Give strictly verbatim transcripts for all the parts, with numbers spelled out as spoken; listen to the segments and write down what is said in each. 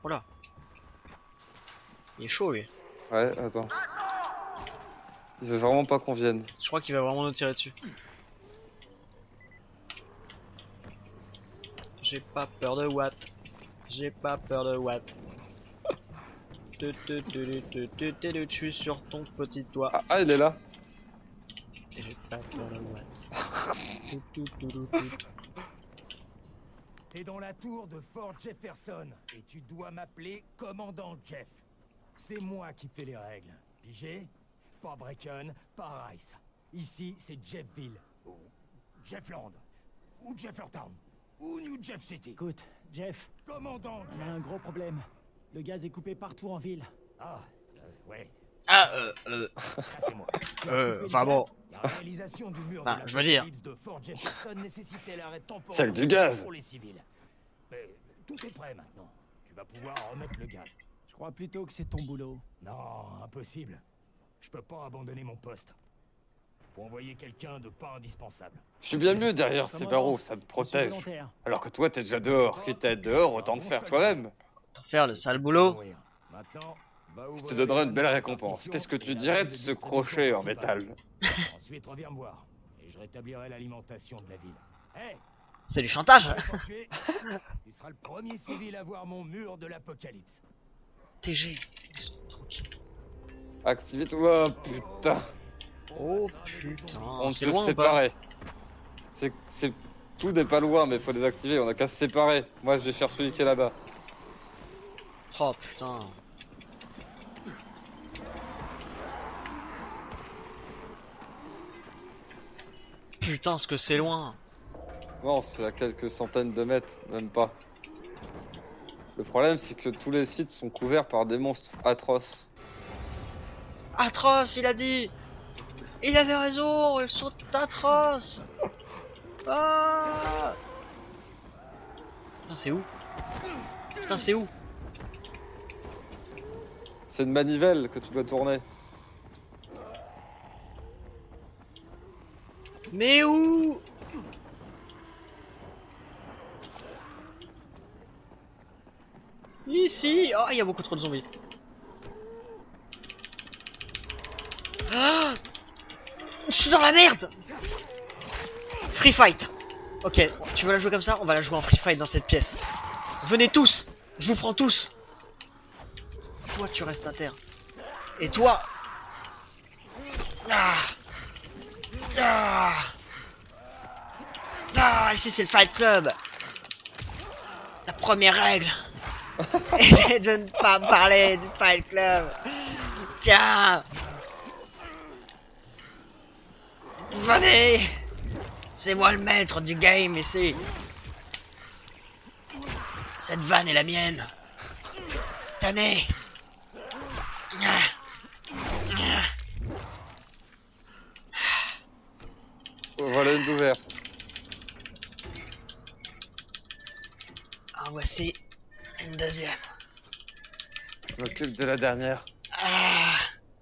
Voilà. Il est chaud lui. Ouais, attends. Il veut vraiment pas qu'on vienne. Je crois qu'il va vraiment nous tirer dessus. J'ai pas peur de Watt. J'ai pas peur de Watt. Tu, tu, tu, tu, tu, tu, tu, Je suis sur ton petit doigt. Ah, ah, il est là. Et j'ai pas peur de Watt. Tu, tu, tu, tu, tu. T'es dans la tour de Fort Jefferson et tu dois m'appeler commandant Jeff. C'est moi qui fais les règles. Pigé? Pas Brecon, pas Rice. Ici, c'est Jeffville. Ou Jeffland. Ou Jeffertown. Ou New Jeff City. Écoute, Jeff, Commandant on a un gros problème. Le gaz est coupé partout en ville. Ah, euh, ouais, Ah, euh, euh, ça c'est moi. euh, enfin bon. La réalisation du mur Bah, de je veux dire. l'Apocalypse de Fort Jefferson nécessitait l'arrêt temporaire C'est du gaz. pour les civils. Mais tout est prêt maintenant. Tu vas pouvoir remettre le gaz. Je crois plutôt que c'est ton boulot. Non, impossible. Je peux pas abandonner mon poste. Faut envoyer quelqu'un de pas indispensable. Je suis bien mieux derrière ces Commandant, barreaux, ça me je suis protège. volontaire. Alors que toi, t'es déjà dehors. Quitte à être dehors, autant le faire toi-même. T'en faire le sale boulot. Mourir. Maintenant, va Je ouvrir te donnerai les une belle vannes de récompense. partition Qu'est-ce que et tu la dirais vanne de ce distribution crochet en principale. métal? Ensuite, reviens me voir et je rétablirai l'alimentation de la ville. Hé, C'est du chantage. tu es, tu seras le premier civil à voir mon mur de l'apocalypse. T G. Tranquille. Activez-toi, putain. Oh putain. On C'est peut loin se ou pas? séparer. C'est, c'est, tout n'est pas loin, mais faut les activer. On a qu'à se séparer. Moi, je vais faire celui qui est là-bas. Oh putain. Putain, ce que c'est loin. Non, c'est à quelques centaines de mètres, même pas. Le problème, c'est que tous les sites sont couverts par des monstres atroces. Atroce, il a dit. Il avait raison, ils sont atroces. Ah. Putain, c'est où? Putain, c'est où? C'est une manivelle que tu dois tourner. Mais où? Ici. Oh, il y a beaucoup trop de zombies. Ah, je suis dans la merde. Free fight. Ok, tu veux la jouer comme ça? On va la jouer en free fight dans cette pièce. Venez tous. Je vous prends tous. Toi, tu restes à terre. Et toi. Ah. Ah. Ah, ici c'est le Fight Club. La première règle est de ne pas parler du Fight Club. Tiens. Venez. C'est moi le maître du game ici. Cette vanne est la mienne. Tenez. Voilà une ouverte. En voici une deuxième. Je m'occupe de la dernière. Ah.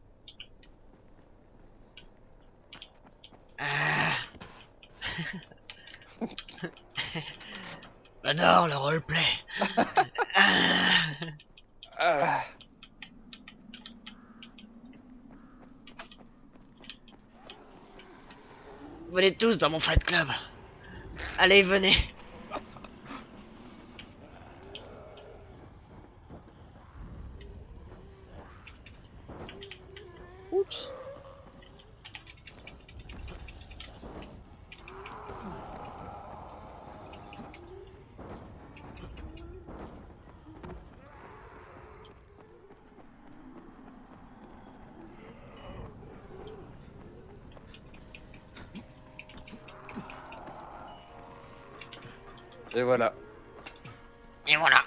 Ah. J'adore le roleplay. Ah. Ah. Venez tous dans mon Fight Club. Allez, venez. Oups. Et voilà. Et voilà.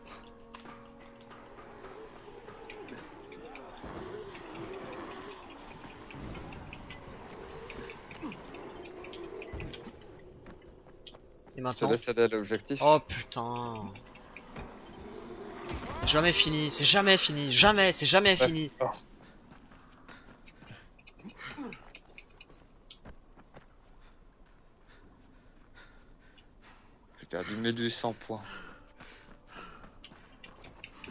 Et Je te maintenant. laisse aller à l'objectif. Oh putain. C'est jamais fini, c'est jamais fini, jamais, c'est jamais Ouais. fini. Oh. J'ai perdu mes deux cents points.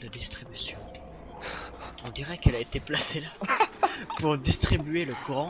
de distribution. On dirait qu'elle a été placée là pour distribuer le courant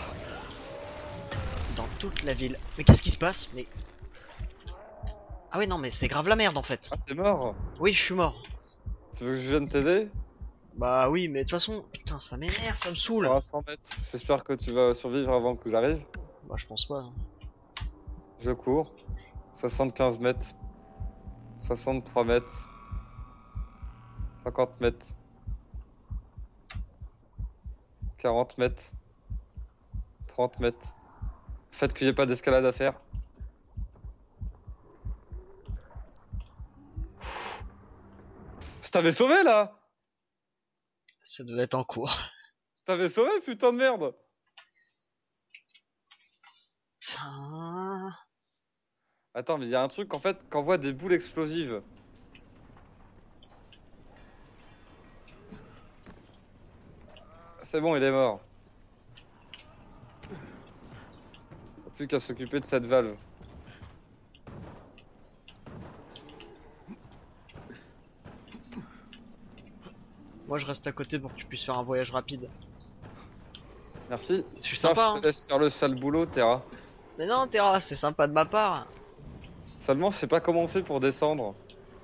dans toute la ville. Mais qu'est-ce qui se passe? Mais ah ouais non mais c'est grave la merde en fait. Ah, t'es mort? Oui je suis mort. Tu veux que je vienne t'aider? Bah oui mais de toute façon putain ça m'énerve, ça me saoule. À cent mètres. J'espère que tu vas survivre avant que j'arrive. Bah je pense pas. Hein. Je cours. soixante-quinze mètres. soixante-trois mètres. cinquante mètres. quarante mètres. trente mètres. Faites qu'il n'y ait pas d'escalade à faire. Je t'avais sauvé là! Ça devait être en cours. Je t'avais sauvé, putain de merde! Ça... Attends, mais il y a un truc en fait, qu'envoie des boules explosives. C'est bon, il est mort. Plus qu'à s'occuper de cette valve. Moi je reste à côté pour que tu puisses faire un voyage rapide. Merci. Je suis Tiens, sympa. je Hein. te laisse faire le sale boulot, Terra. Mais non Terra, c'est sympa de ma part. Seulement, je sais pas comment on fait pour descendre.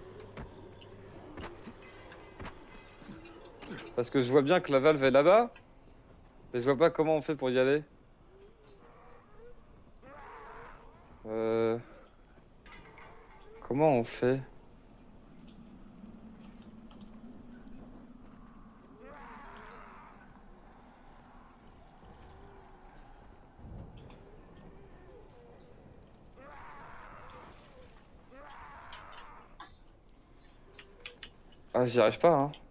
Parce que je vois bien que la valve est là-bas. Mais je vois pas comment on fait pour y aller. Euh... Comment on fait? Ah, j'y arrive pas, hein.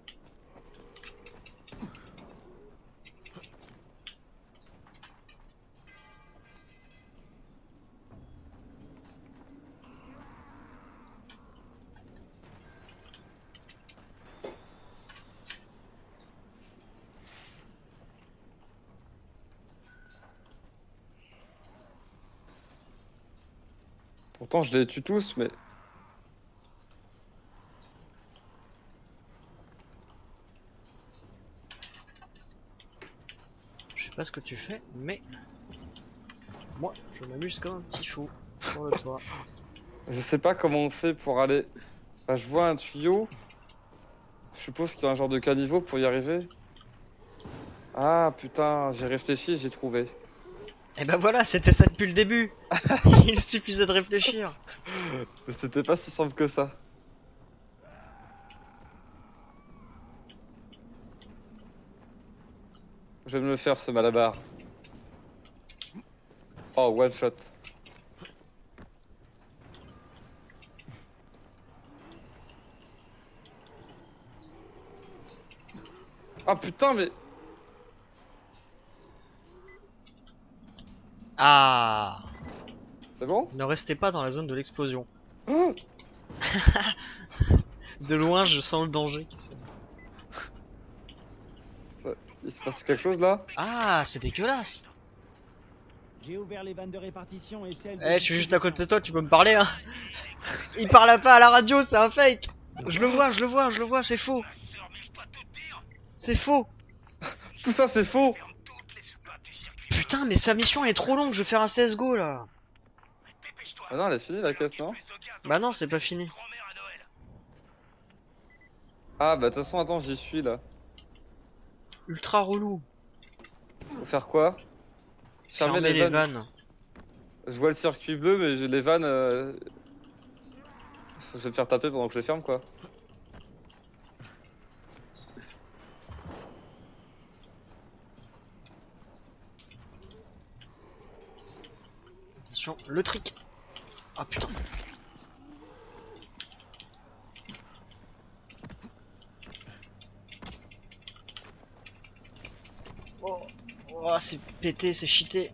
Pourtant, je les tue tous, mais... Je sais pas ce que tu fais, mais... Moi, je m'amuse comme un petit fou sur le toit. Je sais pas comment on fait pour aller... Bah, je vois un tuyau. Je suppose qu'il y a un genre de caniveau pour y arriver. Ah, putain, j'ai réfléchi, j'ai trouvé. Et bah voilà, c'était ça depuis le début. Il suffisait de réfléchir. Mais c'était pas si simple que ça. Je vais me le faire, ce malabar. Oh, one shot. Ah putain, mais... Ah, C'est bon? ne restez pas dans la zone de l'explosion. Oh, De loin, je sens le danger qui se... ça... Il se passe quelque chose là? Ah, c'est dégueulasse. J'ai ouvert les vannes de répartition et celles de Eh, je suis juste à côté de distribution. toi, tu peux me parler, hein. Il parle pas à la radio, c'est un fake. Je le vois, je le vois, je le vois, c'est faux. C'est faux. Tout ça, c'est faux! Putain, mais sa mission elle est trop longue, je vais faire un C S G O là. Ah non, elle est finie la caisse, non? Bah non, c'est pas fini. Ah bah de toute façon, attends, j'y suis là. Ultra relou. Faut faire quoi? Fermer Fermer les vannes. Je vois le circuit bleu, mais j'ai les vannes... euh, Je vais me faire taper pendant que je les ferme, quoi. Attention, le trick. Ah putain. Oh, oh c'est pété, c'est cheaté.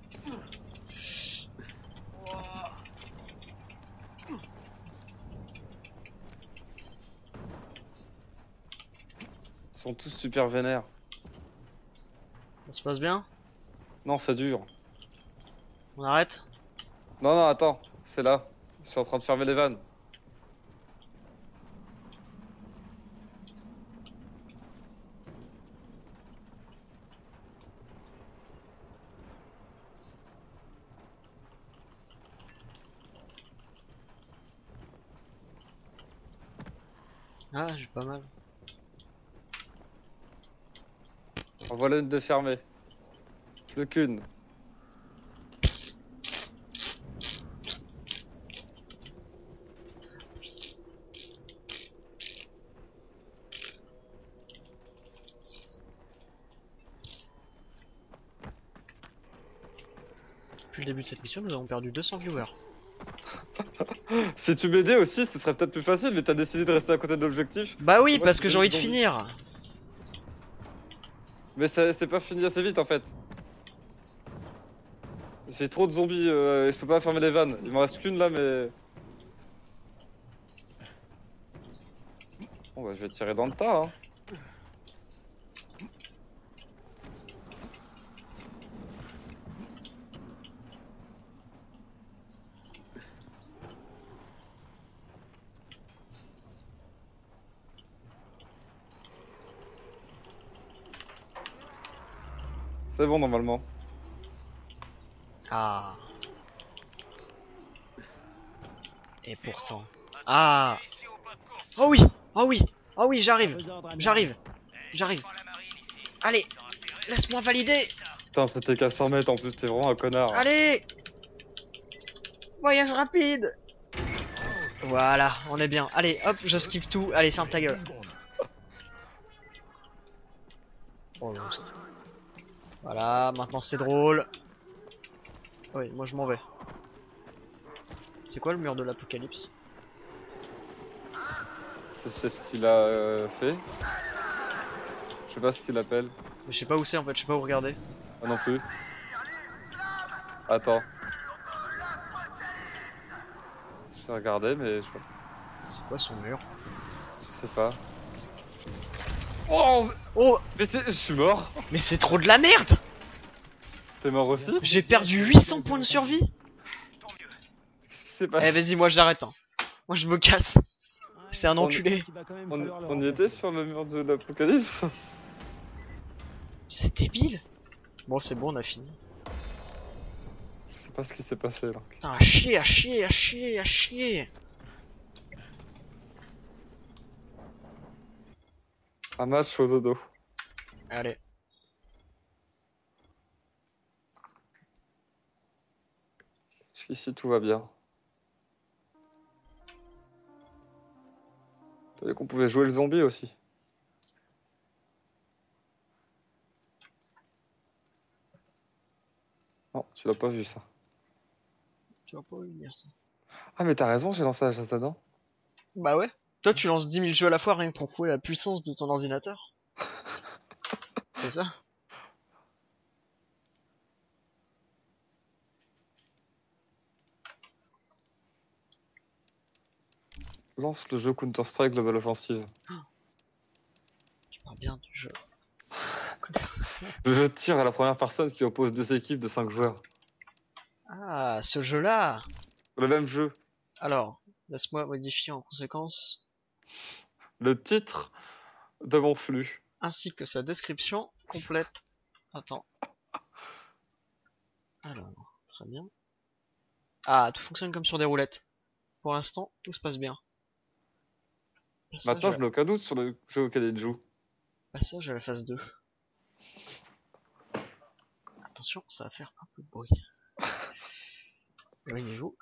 Ils sont tous super vénères. Ça se passe bien? Non, ça dure. On arrête? Non, non, attends, c'est là. Je suis en train de fermer les vannes. Ah, j'ai pas mal. En voilà une de fermée. Plus qu'une. Depuis le début de cette mission, nous avons perdu deux cents viewers. Si tu m'aidais aussi, ce serait peut-être plus facile, mais t'as décidé de rester à côté de l'objectif. Bah oui, Moi, parce je que fais j'ai envie de des zombies. finir. Mais ça- c'est pas fini assez vite en fait. J'ai trop de zombies euh, et je peux pas fermer les vannes. Il m'en reste qu'une là, mais. Bon, bah, je vais tirer dans le tas. Hein. C'est bon normalement. Ah. Et pourtant. Ah. Oh oui. Oh oui. Oh oui, j'arrive. Vos ordres, amiral. J'arrive. J'arrive. Allez. Laisse-moi valider. Putain, c'était qu'à cent mètres en plus, t'es vraiment un connard. Allez. Voyage rapide. Voilà, on est bien. Allez, hop, je skip tout. Allez, ferme ta gueule. Oh, non, ça- voilà, maintenant c'est drôle. Oui, moi je m'en vais. C'est quoi le mur de l'apocalypse? C'est c'est ce qu'il a euh, fait. Je sais pas ce qu'il appelle. Mais je sais pas où c'est en fait, je sais pas où regarder. Ah non plus. Attends. Je vais regarder, mais je, C'est quoi son mur? je sais pas. Oh, Oh, mais c'est, je suis mort. mais c'est trop de la merde! T'es mort aussi? J'ai perdu huit cents points de survie! Qu'est-ce qui s'est Eh passé? vas-y, moi j'arrête. Hein. Moi je me casse. C'est un On- enculé. Il va quand même On, falloir le on y était remplacer. sur le mur de l'apocalypse? C'est débile. Bon, c'est bon, on a fini. Je sais pas ce qui s'est passé là. Putain, à chier, à chier, à chier, à chier. Un match au dodo. Allez. Jusqu'ici tout va bien. T'as vu qu'on pouvait jouer le zombie aussi. Non, tu l'as pas vu ça. Tu vas pas venir ça. Ah mais t'as raison, j'ai lancé la chasse à dents. Bah ouais. Toi, tu lances dix mille jeux à la fois rien que pour prouver la puissance de ton ordinateur. C'est ça? Lance le jeu Counter-Strike Global Offensive. Tu parles bien du jeu. Le jeu de tir à la première personne qui oppose deux équipes de cinq joueurs. Ah, ce jeu-là. Le même jeu. Alors, laisse-moi modifier en conséquence, Le titre de mon flux. ainsi que sa description complète. Attends. Alors, très bien. Ah, tout fonctionne comme sur des roulettes. Pour l'instant, tout se passe bien. Passage, Maintenant, à... je n'ai aucun doute sur le jeu auquel il joue. Passage à la phase deux. Attention, ça va faire un peu de bruit. Éloignez-vous.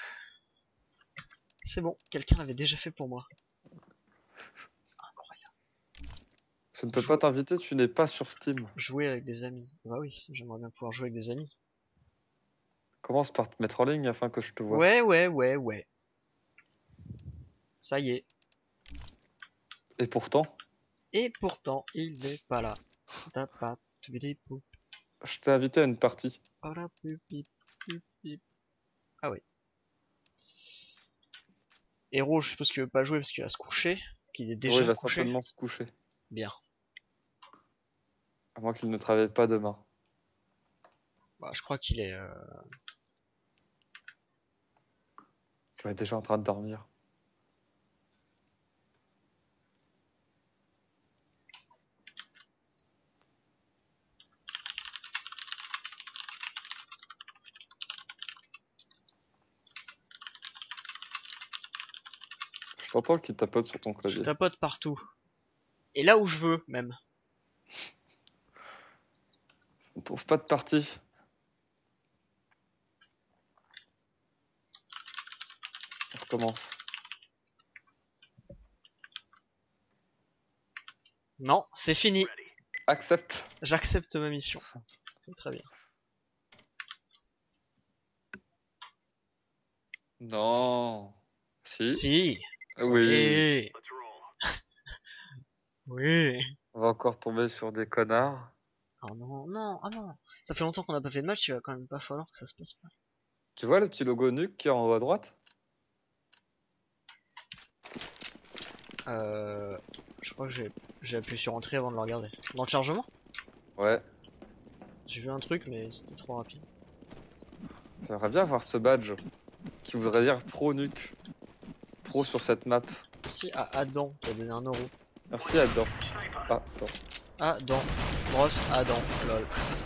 C'est bon, quelqu'un l'avait déjà fait pour moi. Incroyable. Je ne peux Joue- pas t'inviter, tu n'es pas sur Steam. Jouer avec des amis. Bah oui, j'aimerais bien pouvoir jouer avec des amis. Commence par te mettre en ligne afin que je te vois. Ouais, ouais, ouais, ouais. Ça y est. Et pourtant, Et pourtant, il n'est pas là. Tapa, tupidipou, je t'ai invité à une partie. para, pupi, pupi. Ah oui. Héros, je suppose qu'il veut pas jouer parce qu'il va se coucher. Qu'il est Oui, déjà il va couché. certainement se coucher. Bien. À moins qu'il ne travaille pas demain. Bah, je crois qu'il est... Euh... Tu es déjà en train de dormir. J'entends qu'il tapote sur ton Je clavier. tapote partout. Et là où je veux, même. Ça ne trouve pas de partie. On recommence. Non, c'est fini. Accepte. J'accepte ma mission. C'est très bien. Non. Si. Si. Oui. Et... oui. On va encore tomber sur des connards. Oh non, non, ah non. Ça fait longtemps qu'on n'a pas fait de match, il va quand même pas falloir que ça se passe mal. Tu vois le petit logo nuque qui est en haut à droite? Euh... Je crois que j'ai j'ai appuyé sur entrée avant de le regarder. Dans le chargement? Ouais. J'ai vu un truc mais c'était trop rapide. J'aimerais bien avoir ce badge qui voudrait dire pro nuque. Pro sur cette map. Merci à Adam qui a donné un euro. Merci Adam. Ah, attends. Adam. Brosse Adam. Lol.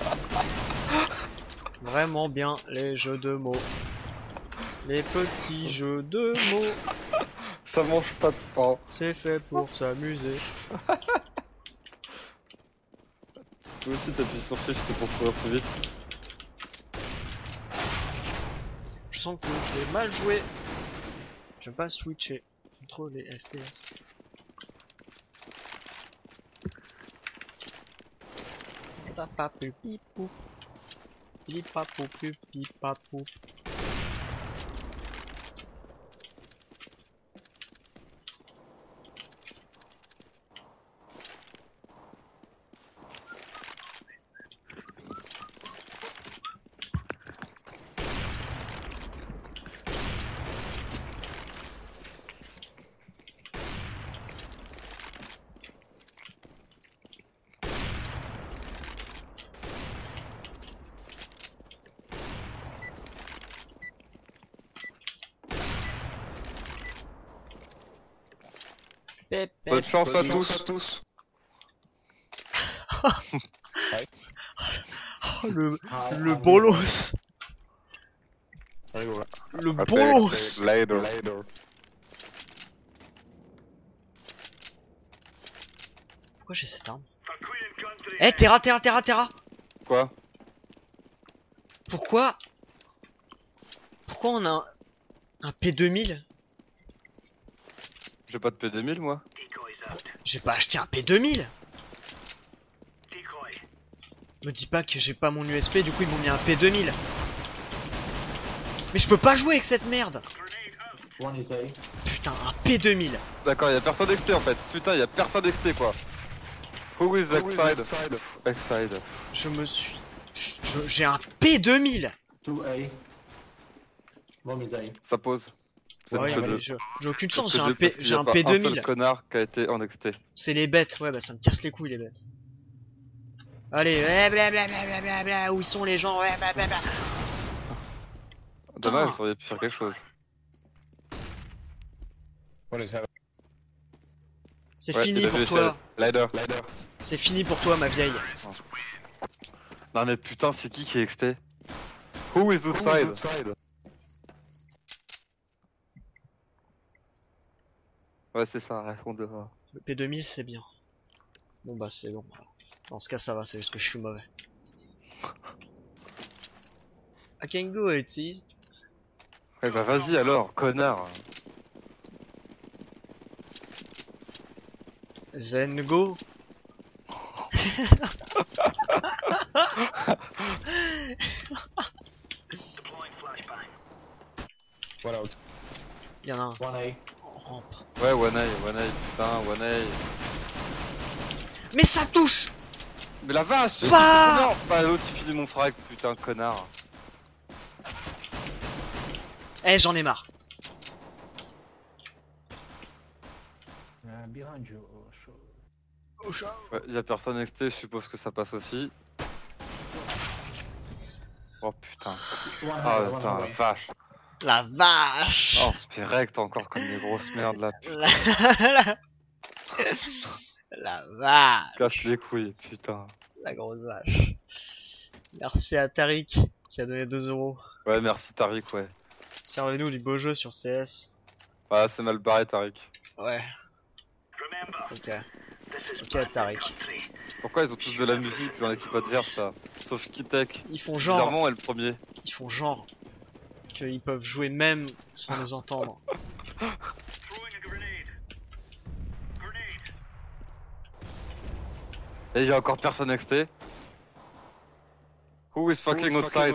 Vraiment bien les jeux de mots. Les petits jeux de mots. Ça mange pas de pain. C'est fait pour s'amuser. Si toi aussi t'appuies sur shift pour courir plus vite. Je sens que j'ai mal joué. Je vais pas switcher contre les F P S. Papou pipou. Pipapou pipapou. Bonne chance à tous. Oh, le, le bolos. Le bolos. Later. Pourquoi j'ai cette arme? Eh, Terra, Terra, Terra, Terra. Quoi? Pourquoi Pourquoi on a un, un P deux mille? J'ai pas de P deux mille moi. J'ai pas acheté un P deux mille. Me dis pas que j'ai pas mon U S P, du coup ils m'ont mis un P deux mille. Mais je peux pas jouer avec cette merde. Putain, un P deux mille. D'accord, y'a personne d'X T en fait. Putain, y'a personne d'X T quoi. Who is X-Side? X-Side. Je me suis... je- J'ai un P deux mille. Ça pose. C'est Ouais, que mais deux. je- J'ai aucune C'est chance, que j'ai un, deux, P... parce qu'il y j'ai a un pas P deux un seul mille. connard qui a été en X T. C'est les bêtes, ouais bah ça me casse les couilles les bêtes. Allez, ouais, blablabla, où ils sont les gens, ouais, blablabla. Dommage, vous auriez pu faire quelque chose. C'est Ouais, fini il a pour vu toi. Lider. C'est fini pour toi ma vieille. Non mais putain, c'est qui qui est X T? Who is outside? Ouais, c'est ça, réponds-moi. Le P deux mille c'est bien. Bon bah c'est bon. Alors. Dans ce cas ça va, c'est juste que je suis mauvais. I can go autiste. Eh bah vas-y alors, connard. Zen go. Il y en a un. En rampe. Ouais, one eye, one eye, putain, one eye. Mais ça touche. Mais la vache, c'est Pas connard. Pas l'autre il finit mon frag, putain, connard. Eh j'en ai marre. Ouais, y'a personne X T, je suppose que ça passe aussi. Oh putain. Ah putain, la vache. La vache. Oh, Spirect encore comme des grosses merdes là. La... la... la vache. Casse les couilles, putain. La grosse vache. Merci à Tariq qui a donné deux euros. Ouais, merci Tariq, ouais. Servez-nous du beau jeu sur C S. Ah, c'est mal barré Tariq. Ouais. Ok. Ok, Tariq. Pourquoi ils ont tous de la musique dans l'équipe adverse là? Sauf Kitek. Ils font genre. Bizarrement, elle le premier. Ils font genre qu'ils peuvent jouer même sans nous entendre. Et y'a encore personne X T. Who is fucking outside?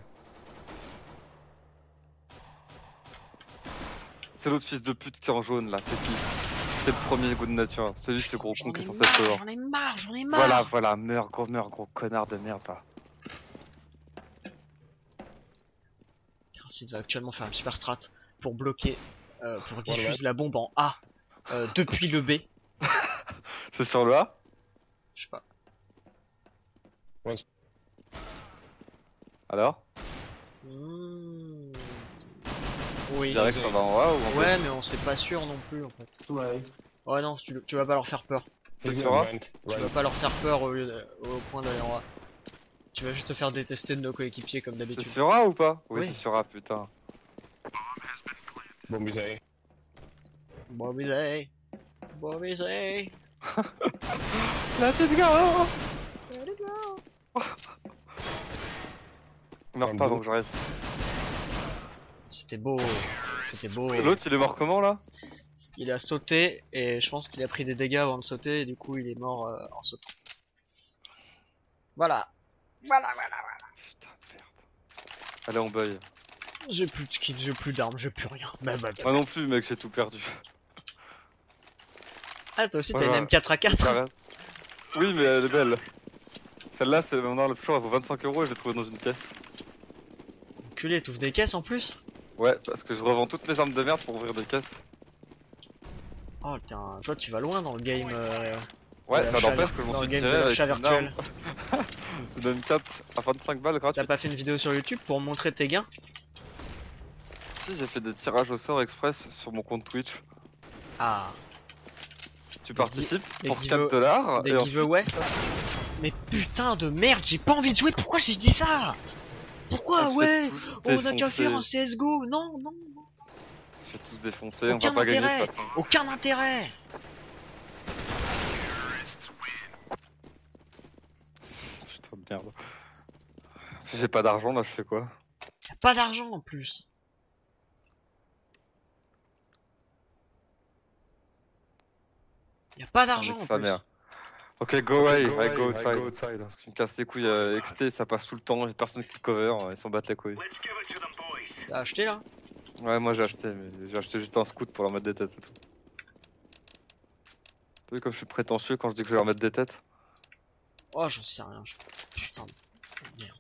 C'est l'autre fils de pute qui est en jaune là, c'est qui? C'est le premier goût de nature, celui ce gros con qui est censé être dehors. J'en ai marre, j'en ai marre. Voilà, voilà, meurs, gros, meurs, gros connard de merde là. Il va actuellement faire une super strat pour bloquer, euh, pour diffuser la bombe en A euh, depuis le B. C'est sur le A? Je sais pas. Ouais. Alors? Mmh. Oui. Je dirais que ça va en A ou en B? Ouais, mais on sait pas sûr non plus en fait. Ouais. Ouais, non, tu, tu vas pas leur faire peur. C'est sur A? Tu vas pas leur faire peur au, lieu de, au point d'aller en A. Tu vas juste te faire détester de nos coéquipiers comme d'habitude. C'est sur A ou pas? Oui, Oui. c'est sur A, putain. Bon bisous. Bon bisous. Bon bisous. Let it go! Let it go. Meurs pas donc j'arrive. C'était beau. C'était beau. L'autre il est mort comment là? Il a sauté et je pense qu'il a pris des dégâts avant de sauter et du coup il est mort euh, en sautant. Voilà. Voilà, voilà, voilà. Putain de merde. Allez on buy. J'ai plus de kit, j'ai plus d'armes, j'ai plus rien. Bah, bah, bah. Moi non plus mec, j'ai tout perdu. Ah toi aussi Ouais, t'as ouais. une M quatre A quatre? Oui mais elle est belle. Celle-là c'est maintenant le plus cher, elle vaut vingt-cinq euros et je l'ai trouvée dans une caisse. Enculé, t'ouvres des caisses en plus? Ouais, parce que je revends toutes mes armes de merde pour ouvrir des caisses. Oh putain, toi tu vas loin dans le game. Euh... Ouais, de ça l'achat n'empêche que je dans m'en le suis game de tiré avec l'achat une virtuel. arme. Une M quatre à vingt-cinq balles gratuit. T'as pas fait une vidéo sur YouTube pour montrer tes gains? Si, j'ai fait des tirages au sort express sur mon compte Twitch. Ah. Tu participes des pour give- quatre dollars. Des giveaways? Mais putain de merde, j'ai pas envie de jouer, pourquoi j'ai dit ça? Pourquoi? Ouais, on a qu'à faire un C S G O. Non, non, non. On se fait tous défoncer, on Aucun va pas gagner de intérêt. toute façon. Aucun intérêt. Putain de merde. Si j'ai pas d'argent là, je fais quoi? Y'a pas d'argent en plus. Y'a pas d'argent en Sa plus. mère. Ok, go away, I go outside. Parce que tu me casses les couilles, euh, X T ça passe tout le temps, y'a personne qui cover, ils s'en battent les couilles. T'as acheté là? Ouais, moi j'ai acheté, mais j'ai acheté juste un scout pour leur mettre des têtes, c'est tout. T'as vu comme je suis prétentieux quand je dis que je vais leur mettre des têtes? Oh, j'en sais rien. Je... Putain de merde.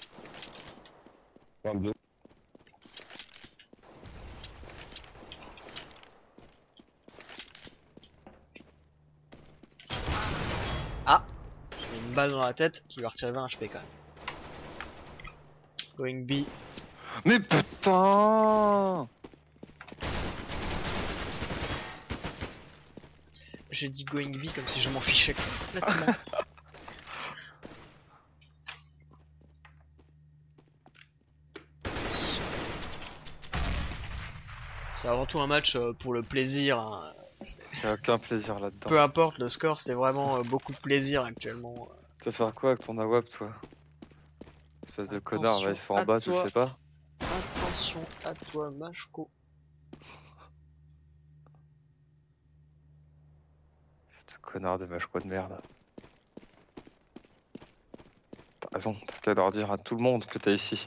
Ah, j'ai une balle dans la tête qui va retirer vingt H P quand même. Going B. Mais putain! J'ai dit going B comme si je m'en fichais complètement. C'est avant tout un match euh, pour le plaisir. Hein. Y'a aucun plaisir là-dedans. Peu importe le score, c'est vraiment euh, beaucoup de plaisir actuellement. Tu vas faire quoi avec ton A W A P toi? Espèce de connard, va il se faire en bas, tu le sais pas? Attention à toi, Machko. C'est de connard de Machko de merde. T'as raison, t'as qu'à leur dire à tout le monde que t'es ici.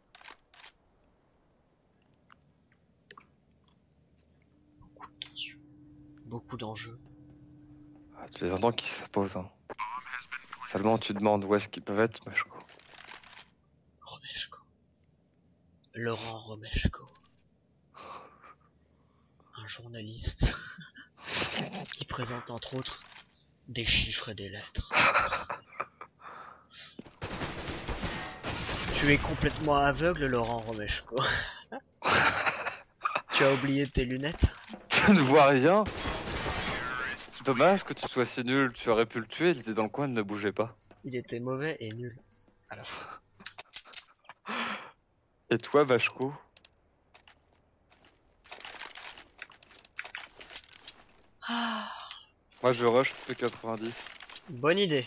Beaucoup de tension. Beaucoup d'enjeux. Ah, tu les entends qui s'opposent. Hein. Seulement tu demandes où est-ce qu'ils peuvent être, Machko. Romeshko. Laurent Romeshko. Un journaliste qui présente entre autres des chiffres et des lettres. Tu es complètement aveugle, Laurent Romeshko. Tu as oublié tes lunettes? Tu ne vois rien? Dommage que tu sois si nul, tu aurais pu le tuer, il était dans le coin, il ne bougeait pas. Il était mauvais et nul à la fin. Et toi, Vachko? Moi je rush P quatre-vingt-dix. Bonne idée.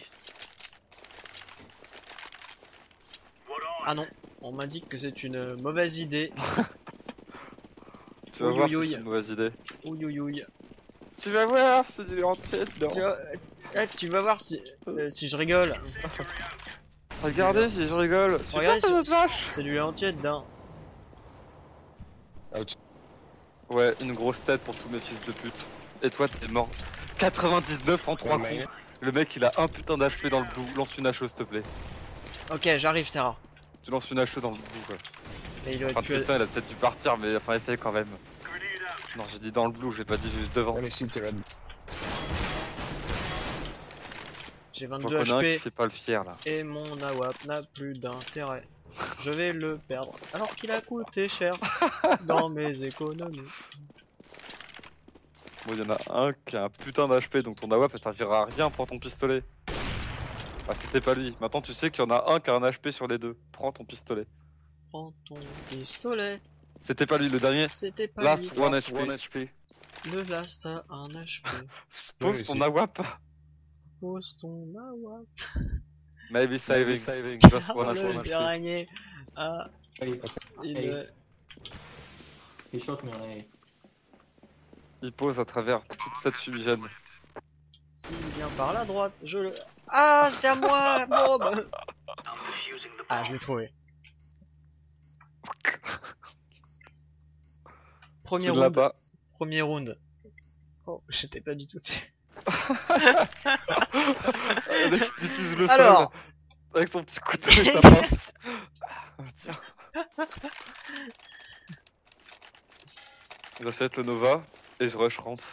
Ah non, on m'indique que c'est une mauvaise idée. Tu vas Ouïe, voir ouïe, si ouïe. c'est une mauvaise idée. Ouïe ouïe ouïe. Tu vas voir si tu es rentré dedans. Tu vas, ah, tu vas voir si, euh, si je rigole. Regardez si je rigole. Regardez Super si- cette vache. C'est du lait entier dedans. Ouais, une grosse tête pour tous mes fils de pute. Et toi t'es mort. quatre-vingt-dix-neuf en trois coups. Le mec il a un putain d'H P dans le blue. Lance une H E s'il te plaît. Ok, j'arrive Terra. Tu lances une H E dans le blue quoi. Et il doit être Enfin plus... putain il a peut-être dû partir mais enfin essaye quand même. Non j'ai dit dans le blue, j'ai pas dit juste devant. J'ai J'en vingt-deux connais un qui H P fait pas le fier là. et mon A W A P n'a plus d'intérêt. Je vais le perdre alors qu'il a coûté cher dans mes économies. Bon y'en a un qui a un putain d'H P donc ton A W A P ça servira à rien, prends ton pistolet. Ah c'était pas lui, maintenant tu sais qu'il y en a un qui a un H P sur les deux. Prends ton pistolet. Prends ton pistolet. C'était pas lui le dernier. C'était pas Last lui. one H P. Le last a un H P. Pose ton A W A P. Pose ton A W A P. Maybe saving. Just one Car H le P. dernier a Hey, une... Hey. he shot me on A. Il pose à travers toute cette fumigène. S'il vient par la droite, je le... Ah, c'est à moi la bombe. Ah, je l'ai trouvé. Premier Tu l'as round. pas. Premier round. Oh, j'étais pas du tout dessus. Le mec qui diffuse le Alors. sol avec son petit couteau et sa pince. Ah, tiens. J'achète le Nova et je rush rampe.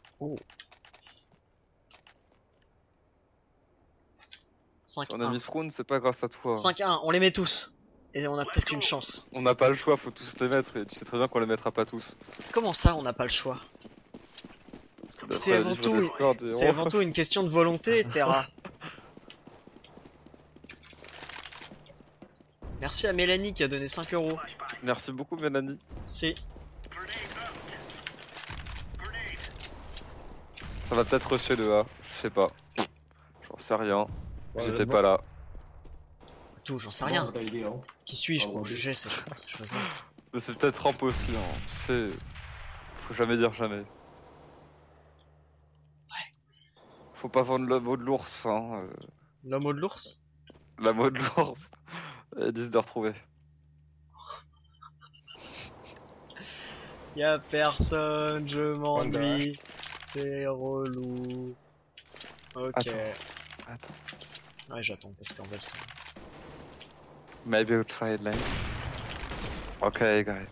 cinq Si on a un. mis ce round, c'est pas grâce à toi. cinq un, on les met tous. Et on a peut-être une chance. On n'a pas le choix, faut tous les mettre et tu sais très bien qu'on les mettra pas tous. Comment ça, on n'a pas le choix? Parce que d'après C'est les avant livres tout, des scores des c'est héros- avant tout une question de volonté, Terra. Merci à Mélanie qui a donné cinq euros. Merci beaucoup Mélanie. Si. Ça va peut-être rusher le A, je sais pas. J'en sais rien. J'étais pas là. Tout, j'en sais rien. Bonne idée, hein. Qui suis-je Ah, pour bon. juger ces choses- ces choses-là? Mais c'est peut-être rampe aussi, hein. Tu sais. Faut jamais dire jamais. Faut pas vendre le mot de l'ours, hein. euh, L'homme au de l'ours? La mot de l'ours. Et dix de retrouver. Y'a personne, je m'ennuie. C'est relou. Ok. Attends. Attends. Ouais, j'attends parce qu'en fait, c'est... Maybe we'll try it later. Ok, guys.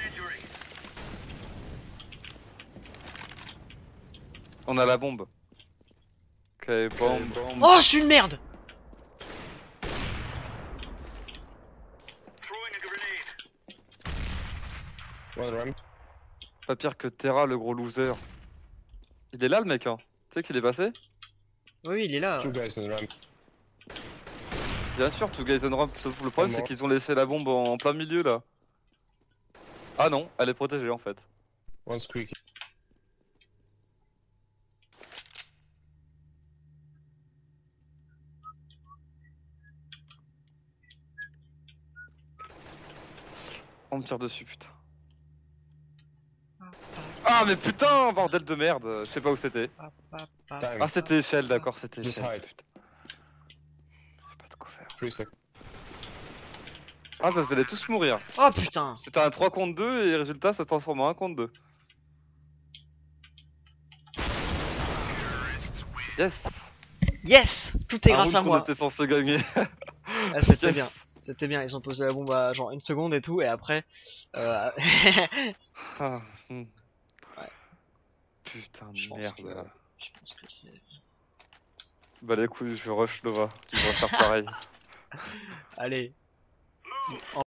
On a la bombe. Ok, bombe, bombe. Oh, je suis une merde! Pas pire que Terra, le gros loser. Il est là le mec, hein. Tu sais qu'il est passé? Oui, il est là. Bien sûr, two guys on ramp. Sauf le problème, c'est Comment qu'ils ont laissé la bombe en plein milieu là. Ah non, elle est protégée en fait. One squeak. On me tire dessus, putain. Ah mais putain, bordel de merde. Je sais pas où c'était. Ah c'était échelle, d'accord, c'était Just échelle. hide. Putain. J'ai pas de quoi faire. Three seconds. Ah bah vous allez tous mourir. Oh putain! C'était un trois contre deux et résultat ça se transforme en un contre deux. Yes. Yes! Tout est Un grâce à round qu'on moi. était censé gagner. Ah, c'était Yes. bien. C'était bien. Ils ont posé la bombe à genre une seconde et tout, et après. Euh... Ah, hmm. Ouais. Putain Je de pense merde. que- Je pense que c'est. Bah les couilles, je rush Nova. Tu vas faire pareil. Allez.